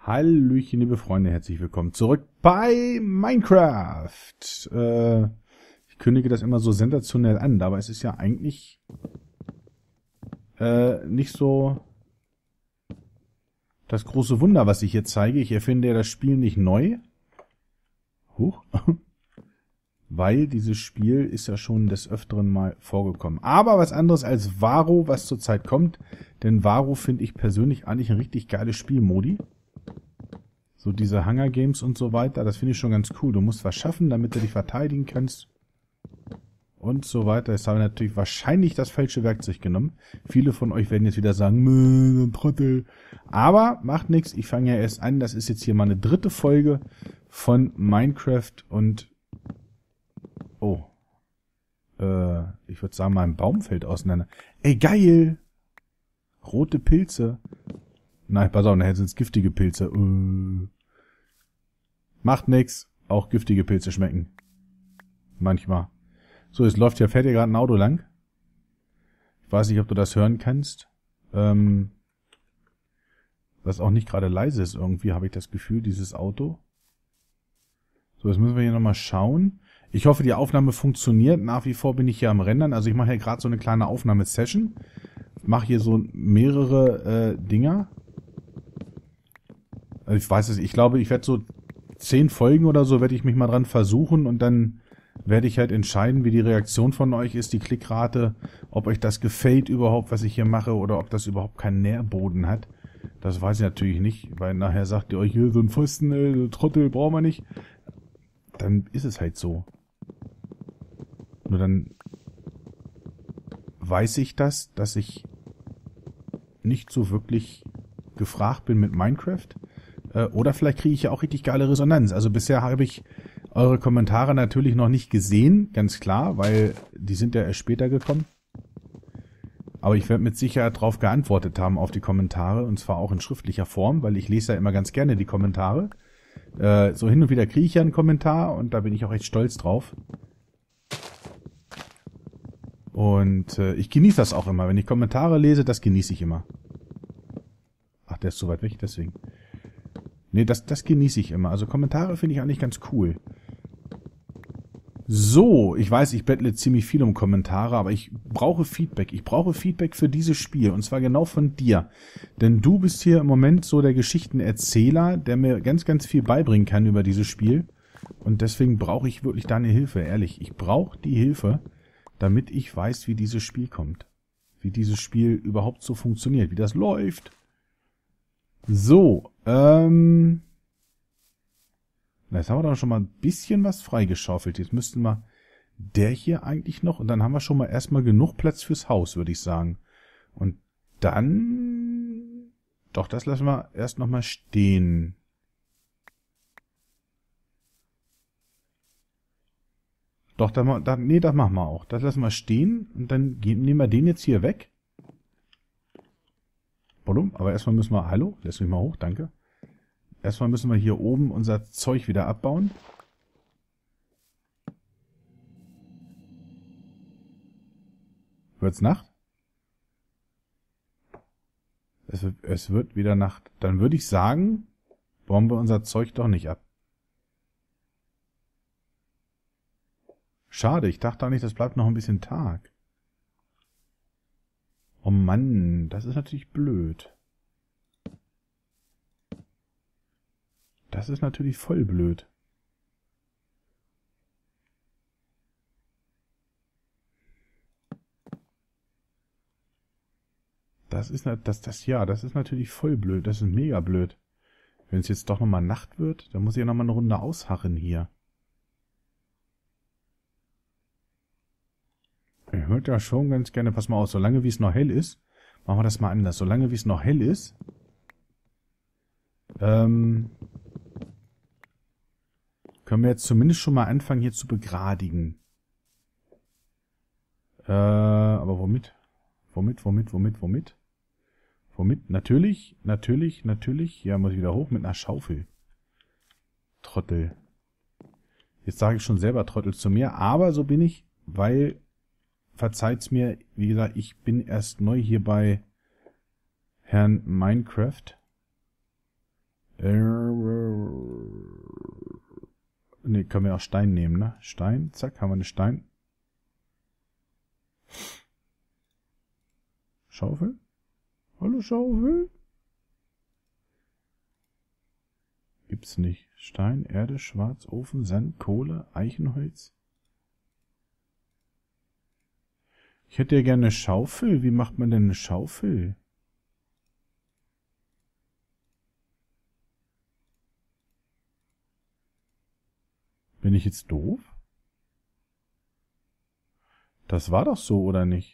Hallöchen, liebe Freunde, herzlich willkommen zurück bei Minecraft. Ich kündige das immer so sensationell an, aber es ist ja eigentlich nicht so das große Wunder, was ich hier zeige. Ich erfinde ja das Spiel nicht neu. Huch. Weil dieses Spiel ist ja schon des Öfteren mal vorgekommen. Aber was anderes als Varo, was zurzeit kommt. Denn Varo finde ich persönlich eigentlich ein richtig geiles Spielmodi. So diese Hunger Games und so weiter, das finde ich schon ganz cool. Du musst was schaffen, damit du dich verteidigen kannst. Und so weiter. Jetzt habe ich natürlich wahrscheinlich das falsche Werkzeug genommen. Viele von euch werden jetzt wieder sagen, so ein Trottel. Aber macht nichts, ich fange ja erst an. Das ist jetzt hier mal eine dritte Folge von Minecraft und... Oh. Ich würde sagen, mein Baum fällt auseinander. Ey, geil! Rote Pilze. Nein, pass auf, nachher sind es giftige Pilze. Macht nix. Auch giftige Pilze schmecken. Manchmal. So, es läuft ja fährt hier gerade ein Auto lang. Ich weiß nicht, ob du das hören kannst. Was auch nicht gerade leise ist irgendwie, habe ich das Gefühl, dieses Auto. So, jetzt müssen wir hier nochmal schauen. Ich hoffe, die Aufnahme funktioniert. Nach wie vor bin ich hier am Rendern. Also ich mache hier gerade so eine kleine Aufnahmesession. Mache hier so mehrere Dinger. Also ich weiß es, ich glaube, ich werde so 10 Folgen oder so, werde ich mich mal dran versuchen und dann werde ich halt entscheiden, wie die Reaktion von euch ist, die Klickrate, ob euch das gefällt überhaupt, was ich hier mache, oder ob das überhaupt keinen Nährboden hat. Das weiß ich natürlich nicht, weil nachher sagt ihr euch, hier so ein Pfosten, so Trottel brauchen wir nicht. Dann ist es halt so. Nur dann weiß ich das, dass ich nicht so wirklich gefragt bin mit Minecraft. Oder vielleicht kriege ich ja auch richtig geile Resonanz. Also bisher habe ich eure Kommentare natürlich noch nicht gesehen, ganz klar, weil die sind ja erst später gekommen. Aber ich werde mit Sicherheit darauf geantwortet haben auf die Kommentare, und zwar auch in schriftlicher Form, weil ich lese ja immer ganz gerne die Kommentare. So hin und wieder kriege ich ja einen Kommentar und da bin ich auch echt stolz drauf. Und ich genieße das auch immer. Wenn ich Kommentare lese, das genieße ich immer. Ach, der ist zu weit weg, deswegen. Nee, das genieße ich immer. Also Kommentare finde ich eigentlich ganz cool. So, ich weiß, ich bettle ziemlich viel um Kommentare, aber ich brauche Feedback. Ich brauche Feedback für dieses Spiel, und zwar genau von dir. Denn du bist hier im Moment so der Geschichtenerzähler, der mir ganz, ganz viel beibringen kann über dieses Spiel. Und deswegen brauche ich wirklich deine Hilfe, ehrlich. Ich brauche die Hilfe, damit ich weiß, wie dieses Spiel kommt. Wie dieses Spiel überhaupt so funktioniert, wie das läuft. So, jetzt haben wir doch schon mal ein bisschen was freigeschaufelt. Jetzt müssten wir der hier eigentlich noch, und dann haben wir schon mal erstmal genug Platz fürs Haus, würde ich sagen. Und dann, doch, das lassen wir erst nochmal stehen. Doch, nee, das machen wir auch. Das lassen wir stehen und dann nehmen wir den jetzt hier weg. Aber erstmal müssen wir, hallo, lässt mich mal hoch, danke. Erstmal müssen wir hier oben unser Zeug wieder abbauen. Wird's Nacht? Es wird wieder Nacht. Dann würde ich sagen, bauen wir unser Zeug doch nicht ab. Schade, ich dachte eigentlich, das bleibt noch ein bisschen Tag. Oh Mann, das ist natürlich blöd. Das ist natürlich voll blöd. Das ist natürlich voll blöd. Das ist mega blöd. Wenn es jetzt doch nochmal Nacht wird, dann muss ich ja nochmal eine Runde ausharren hier. Ich würde ja schon ganz gerne, pass mal auf, solange wie es noch hell ist, machen wir das mal anders. Solange wie es noch hell ist, können wir jetzt zumindest schon mal anfangen hier zu begradigen. Aber womit? Womit? Natürlich. Ja, muss ich wieder hoch mit einer Schaufel. Trottel. Jetzt sage ich schon selber Trottel zu mir, aber so bin ich, weil, verzeiht's mir, wie gesagt, ich bin erst neu hier bei Herrn Minecraft. Ne, können wir auch Stein nehmen, ne? Stein, zack, haben wir einen Stein. Schaufel? Hallo Schaufel? Gibt's nicht. Stein, Erde, Schwarz, Ofen, Sand, Kohle, Eichenholz. Ich hätte ja gerne eine Schaufel. Wie macht man denn eine Schaufel? Bin ich jetzt doof? Das war doch so, oder nicht?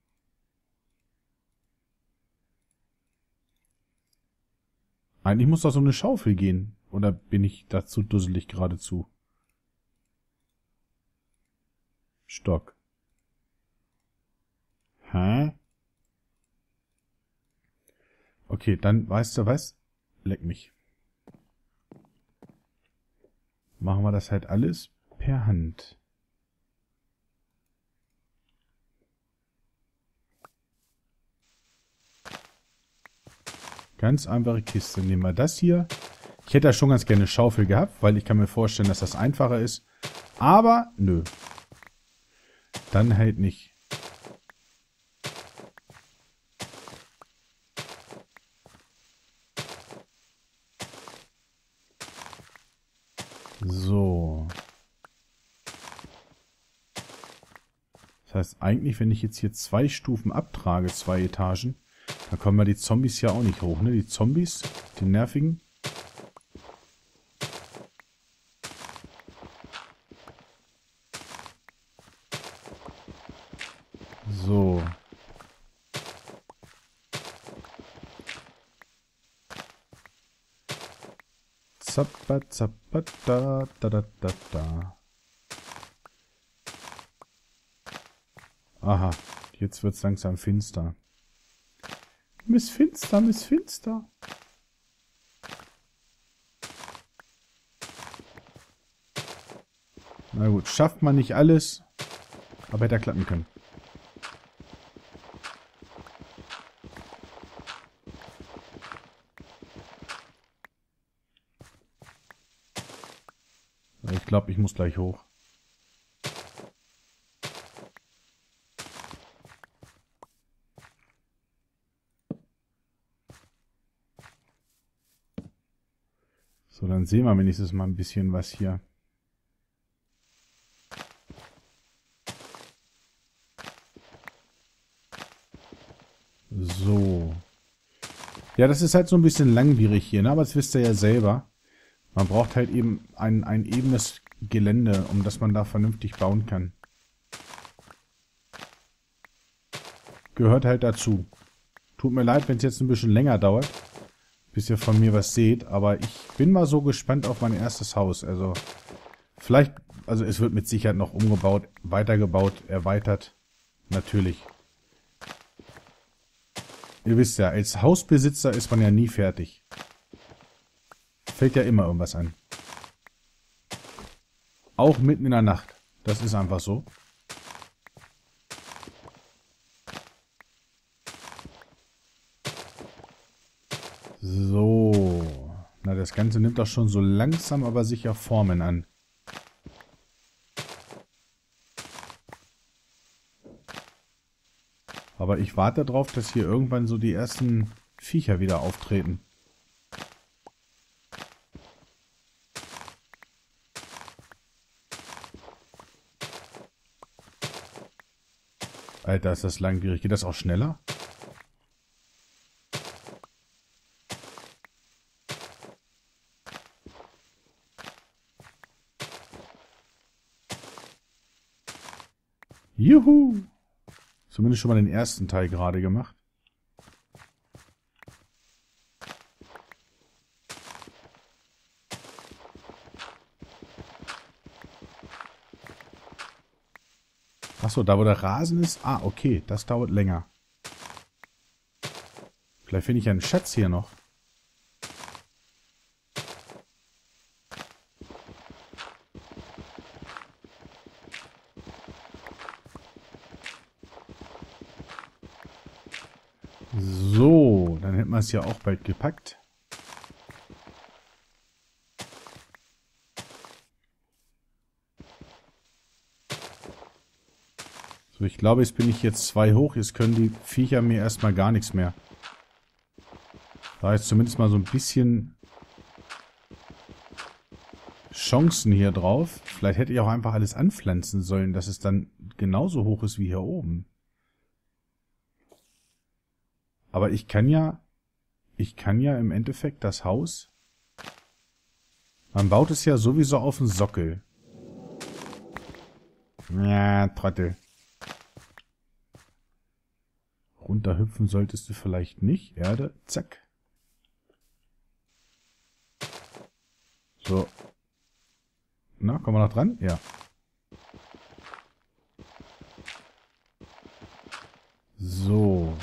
Eigentlich muss doch so eine Schaufel gehen. Oder bin ich dazu dusselig geradezu? Stock. Hä? Okay, dann weißt du was? Leck mich. Machen wir das halt alles per Hand. Ganz einfache Kiste. Nehmen wir das hier. Ich hätte ja schon ganz gerne eine Schaufel gehabt, weil ich kann mir vorstellen, dass das einfacher ist. Aber, nö. Dann halt nicht. So. Das heißt, eigentlich, wenn ich jetzt hier 2 Stufen abtrage, 2 Etagen, dann kommen wir die Zombies ja auch nicht hoch, ne? Die Zombies, die nervigen. So. Zappa, zappa, da, da, da, da, da. Aha, jetzt wird's langsam finster. Miss Finster, Miss Finster. Na gut, schafft man nicht alles, aber hätte er klappen können. Ich glaube, ich muss gleich hoch. So, dann sehen wir wenigstens mal ein bisschen was hier. So. Ja, das ist halt so ein bisschen langwierig hier, ne? Aber das wisst ihr ja selber. Man braucht halt eben ein ebenes Gelände, um das man da vernünftig bauen kann. Gehört halt dazu. Tut mir leid, wenn es jetzt ein bisschen länger dauert, bis ihr von mir was seht, aber ich bin mal so gespannt auf mein erstes Haus. Also, vielleicht, also es wird mit Sicherheit noch umgebaut, weitergebaut, erweitert. Natürlich. Ihr wisst ja, als Hausbesitzer ist man ja nie fertig. Fällt ja immer irgendwas an. Auch mitten in der Nacht. Das ist einfach so. So. Na, das Ganze nimmt doch schon so langsam, aber sicher Formen an. Aber ich warte darauf, dass hier irgendwann so die ersten Viecher wieder auftreten. Alter, ist das langwierig. Geht das auch schneller? Juhu! Zumindest schon mal den ersten Teil gerade gemacht. Achso, da wo der Rasen ist? Ah, okay, das dauert länger. Vielleicht finde ich ja einen Schatz hier noch. So, dann hätten wir es ja auch bald gepackt. So, ich glaube, jetzt bin ich jetzt 2 hoch. Jetzt können die Viecher mir erstmal gar nichts mehr. Da ist zumindest mal so ein bisschen Chancen hier drauf. Vielleicht hätte ich auch einfach alles anpflanzen sollen, dass es dann genauso hoch ist wie hier oben. Aber ich kann ja im Endeffekt das Haus... Man baut es ja sowieso auf den Sockel. Ja, Trottel. Runterhüpfen solltest du vielleicht nicht. Erde, zack. So. Na, kommen wir noch dran? Ja. So.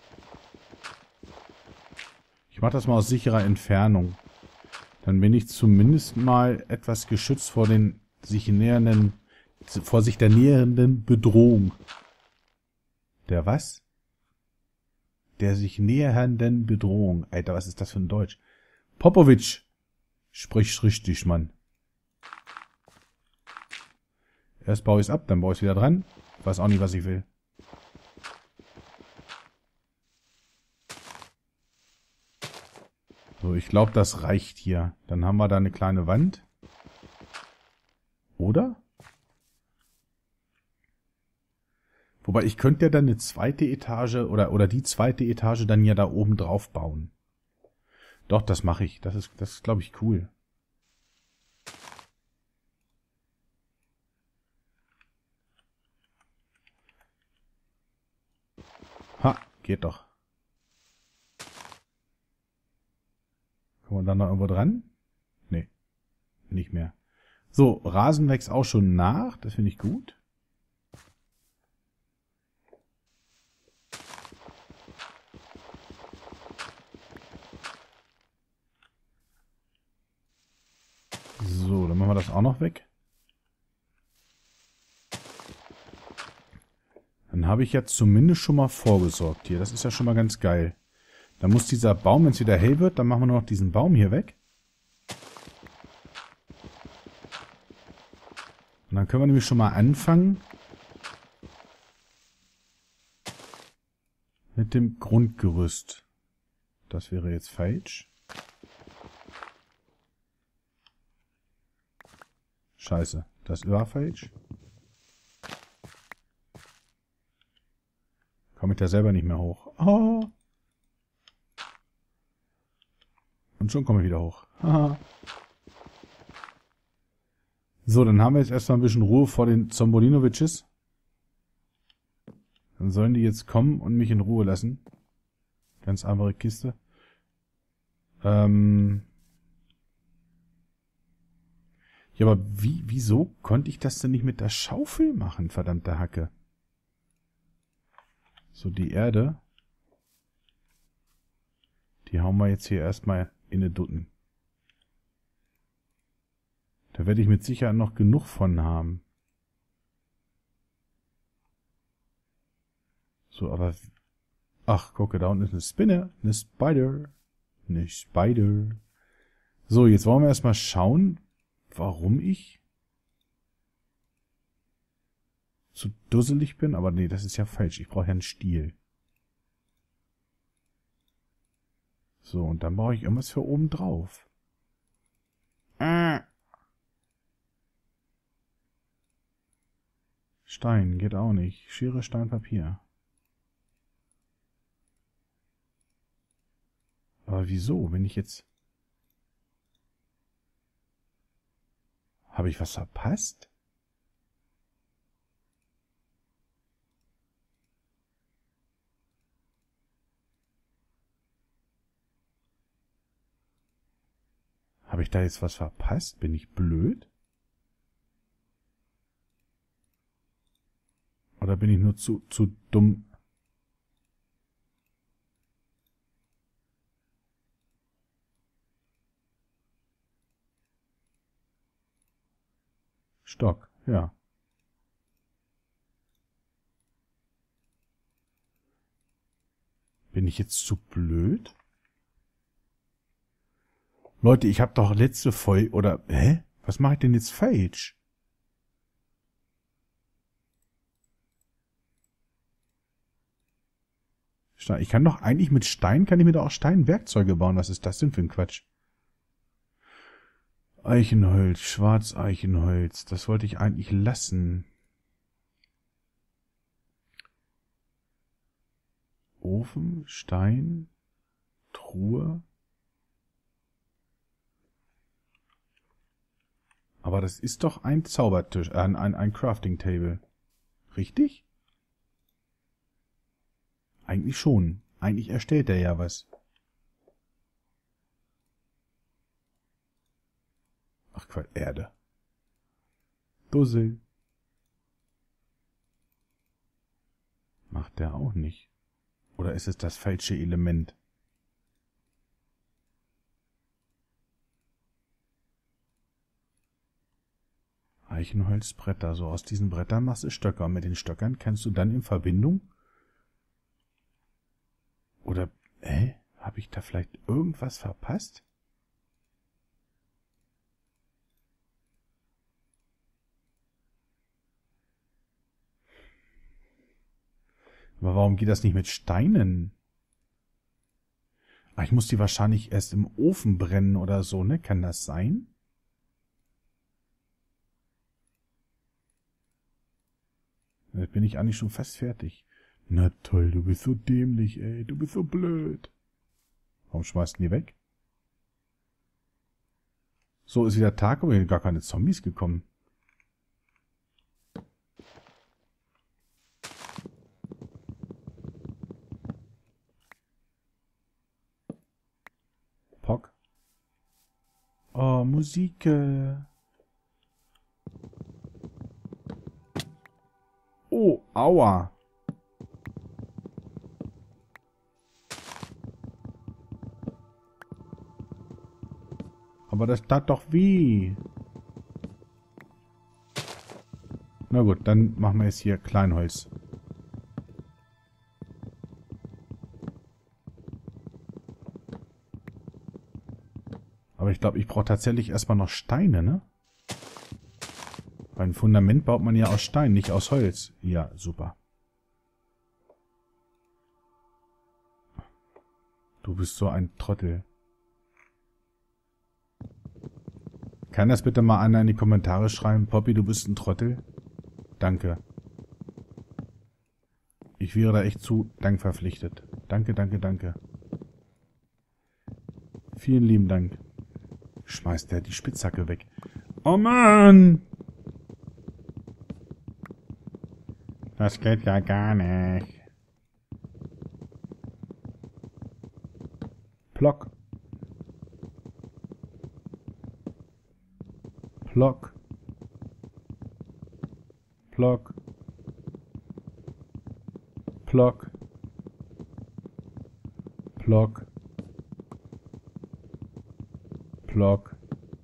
Ich mache das mal aus sicherer Entfernung. Dann bin ich zumindest mal etwas geschützt vor den vor sich der nähernden Bedrohung. Der was? Der sich nähernden Bedrohung. Alter, was ist das für ein Deutsch? Popowitsch. Sprich's richtig, Mann. Erst baue ich es ab, dann baue ich es wieder dran. Weiß auch nicht, was ich will. So, ich glaube, das reicht hier. Dann haben wir da eine kleine Wand. Oder? Wobei, ich könnte ja dann eine zweite Etage oder die zweite Etage dann ja da oben drauf bauen. Doch, das mache ich. Das ist, glaube ich, cool. Ha, geht doch. Kommen wir dann noch irgendwo dran? Nee, nicht mehr. So, Rasen wächst auch schon nach. Das finde ich gut. So, dann machen wir das auch noch weg. Dann habe ich jetzt zumindest schon mal vorgesorgt hier. Das ist ja schon mal ganz geil. Dann muss dieser Baum, wenn es wieder hell wird, dann machen wir nur noch diesen Baum hier weg. Und dann können wir nämlich schon mal anfangen mit dem Grundgerüst. Das wäre jetzt falsch. Scheiße, das war falsch. Komme ich da selber nicht mehr hoch. Oh. Und schon komme ich wieder hoch. Haha. So, dann haben wir jetzt erstmal ein bisschen Ruhe vor den Zombolinowitsches. Dann sollen die jetzt kommen und mich in Ruhe lassen. Ganz einfache Kiste. Ja, aber wieso konnte ich das denn nicht mit der Schaufel machen, verdammte Hacke? So, die Erde. Die hauen wir jetzt hier erstmal in eine Dutten. Da werde ich mit Sicherheit noch genug von haben. So, aber... Ach, gucke, da unten ist eine Spinne. Eine Spider. Eine Spider. So, jetzt wollen wir erstmal schauen, warum ich zu dusselig bin. Aber nee, das ist ja falsch. Ich brauche ja einen Stiel. So, und dann brauche ich irgendwas für oben drauf. Stein geht auch nicht. Schere, Stein, Papier. Aber wieso? Wenn ich jetzt... Habe ich was verpasst? Habe ich da jetzt was verpasst? Bin ich blöd? Oder bin ich nur zu dumm? Stock, ja. Bin ich jetzt zu blöd? Leute, ich habe doch letzte Folge... Oder... Hä? Was mache ich denn jetzt falsch? Stein. Ich kann doch eigentlich mit Stein, kann ich mir doch auch Steinwerkzeuge bauen. Was ist das denn für ein Quatsch? Eichenholz, Schwarzeichenholz. Das wollte ich eigentlich lassen. Ofen, Stein, Truhe. Aber das ist doch ein Zaubertisch, ein Crafting Table. Richtig? Eigentlich schon. Eigentlich erstellt er ja was. Ach Quatsch, Erde. Dussel. Macht der auch nicht. Oder ist es das falsche Element? Eichenholzbretter. So, aus diesen Brettern machst du Stöcker. Und mit den Stöckern kannst du dann in Verbindung... Oder, habe ich da vielleicht irgendwas verpasst? Aber warum geht das nicht mit Steinen? Ah, ich muss die wahrscheinlich erst im Ofen brennen oder so, ne? Kann das sein? Jetzt bin ich eigentlich schon fast fertig. Na toll, du bist so dämlich, ey. Du bist so blöd. Warum schmeißt du die weg? So, ist wieder Tag, aber hier sind gar keine Zombies gekommen. Pock. Oh, Musik. Oh, aua. Aber das tat doch weh. Na gut, dann machen wir jetzt hier Kleinholz. Aber ich glaube, ich brauche tatsächlich erstmal noch Steine, ne? Weil ein Fundament baut man ja aus Stein, nicht aus Holz. Ja, super. Du bist so ein Trottel. Kann das bitte mal einer in die Kommentare schreiben? Poppy, du bist ein Trottel? Danke. Ich wäre da echt zu Dank verpflichtet. Danke, danke, danke. Vielen lieben Dank. Schmeißt der die Spitzhacke weg. Oh Mann! Das geht ja gar nicht. Plock. Plock. Plock. Plock. Plock. Plock.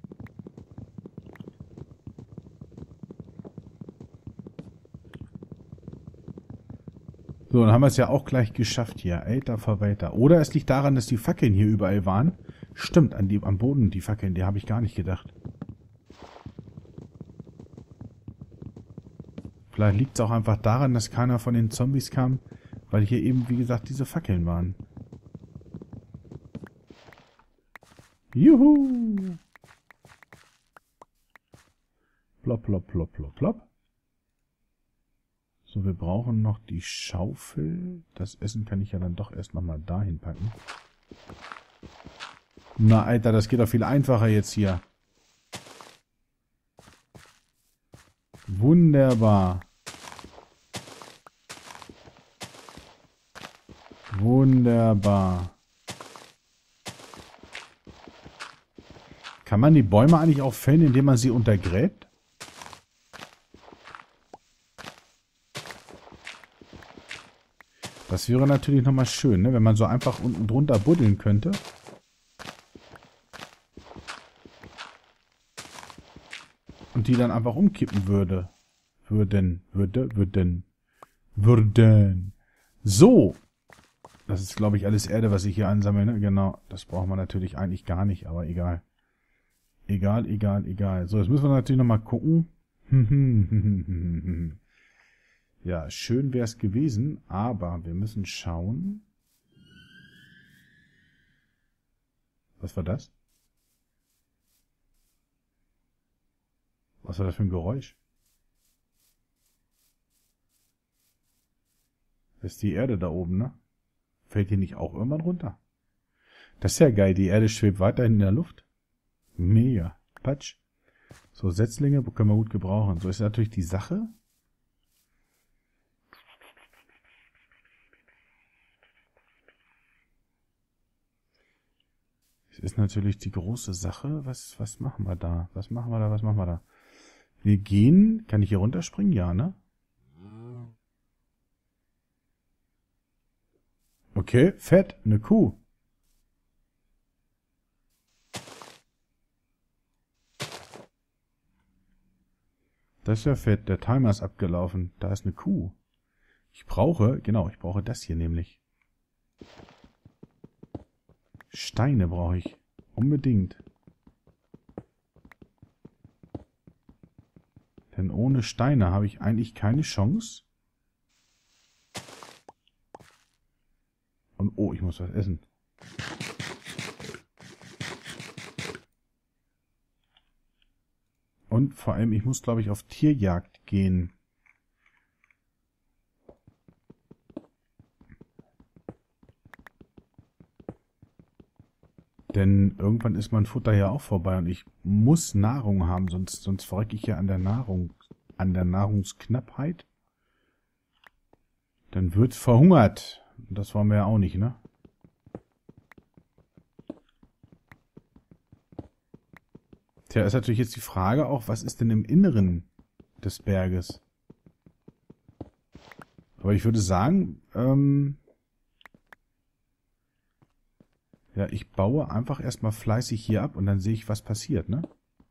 So, dann haben wir es ja auch gleich geschafft hier. Alter Verwalter. Oder es liegt daran, dass die Fackeln hier überall waren. Stimmt, am Boden die Fackeln, die habe ich gar nicht gedacht. Vielleicht liegt es auch einfach daran, dass keiner von den Zombies kam, weil hier eben, wie gesagt, diese Fackeln waren. Juhu! Plop, plop, plop, plop, plop. So, wir brauchen noch die Schaufel. Das Essen kann ich ja dann doch erst nochmal dahin packen. Na, Alter, das geht doch viel einfacher jetzt hier. Wunderbar. Wunderbar. Kann man die Bäume eigentlich auch fällen, indem man sie untergräbt? Das wäre natürlich nochmal schön, ne? Wenn man so einfach unten drunter buddeln könnte. Und die dann einfach umkippen würde. Würden. So. Das ist, glaube ich, alles Erde, was ich hier ansammle, ne? Genau. Das brauchen wir natürlich eigentlich gar nicht, aber egal. Egal. So, jetzt müssen wir natürlich nochmal gucken. Ja, schön wäre es gewesen, aber wir müssen schauen. Was war das? Was war das für ein Geräusch? Das ist die Erde da oben, ne? Fällt die nicht auch irgendwann runter? Das ist ja geil, die Erde schwebt weiterhin in der Luft. Mega. Patsch. So, Setzlinge können wir gut gebrauchen. So ist natürlich die Sache. Es ist natürlich die große Sache. Was machen wir da? Was machen wir da? Wir gehen. Kann ich hier runterspringen? Ja, ne? Okay, fett. Eine Kuh. Das ist ja fett. Der Timer ist abgelaufen. Da ist eine Kuh. Ich brauche das hier nämlich. Steine brauche ich. Unbedingt. Denn ohne Steine habe ich eigentlich keine Chance. Und oh, ich muss was essen. Und vor allem, ich muss, glaube ich, auf Tierjagd gehen. Denn irgendwann ist mein Futter ja auch vorbei und ich muss Nahrung haben, sonst verrecke ich ja an der Nahrungsknappheit. Dann wird verhungert. Das wollen wir ja auch nicht, ne? Tja, ist natürlich jetzt die Frage auch, was ist denn im Inneren des Berges? Aber ich würde sagen, ja, ich baue einfach erstmal fleißig hier ab und dann sehe ich, was passiert, ne?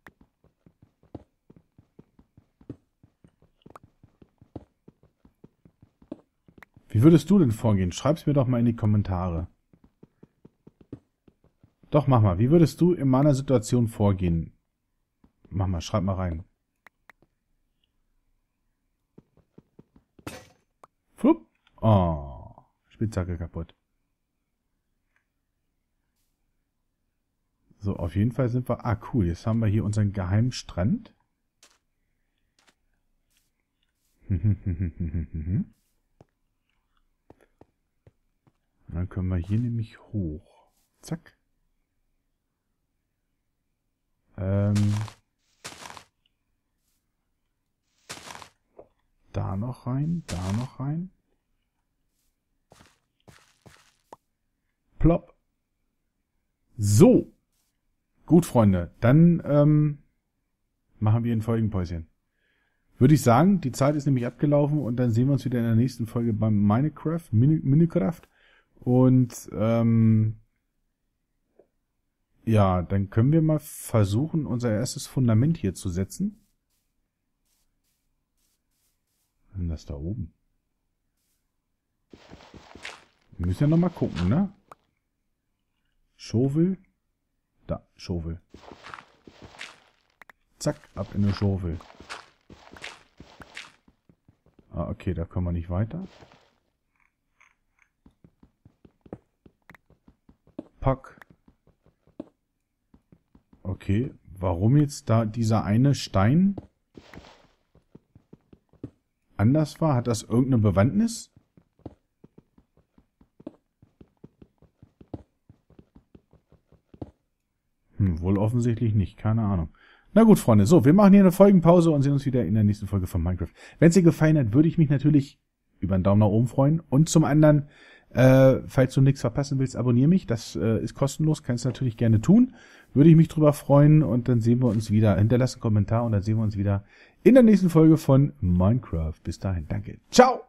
Wie würdest du denn vorgehen? Schreib's mir doch mal in die Kommentare. Doch, mach mal. Wie würdest du in meiner Situation vorgehen? Mach mal, schreib mal rein. Fupp. Oh, Spitzhacke kaputt. So, auf jeden Fall sind wir... Ah, cool. Jetzt haben wir hier unseren geheimen Strand. Dann können wir hier nämlich hoch. Zack. Da noch rein, da noch rein. Plopp. So. Gut, Freunde. Dann machen wir ein Folgenpäuschen. Würde ich sagen, die Zeit ist nämlich abgelaufen und dann sehen wir uns wieder in der nächsten Folge beim Minecraft. Und ja, dann können wir mal versuchen, unser erstes Fundament hier zu setzen. Was ist denn das da oben? Wir müssen ja nochmal gucken, ne? Shovel. Da, Shovel. Zack, ab in eine Shovel. Ah, okay, da kommen wir nicht weiter. Pack. Okay, warum jetzt da dieser eine Stein anders war? Hat das irgendeine Bewandtnis? Wohl offensichtlich nicht, keine Ahnung. Na gut, Freunde, so, wir machen hier eine Folgenpause und sehen uns wieder in der nächsten Folge von Minecraft. Wenn es dir gefallen hat, würde ich mich natürlich über einen Daumen nach oben freuen. Und zum anderen, falls du nichts verpassen willst, abonniere mich. Das ist kostenlos, kannst du natürlich gerne tun. Würde ich mich drüber freuen und dann sehen wir uns wieder. Hinterlass einen Kommentar und dann sehen wir uns wieder in der nächsten Folge von Minecraft. Bis dahin, danke. Ciao!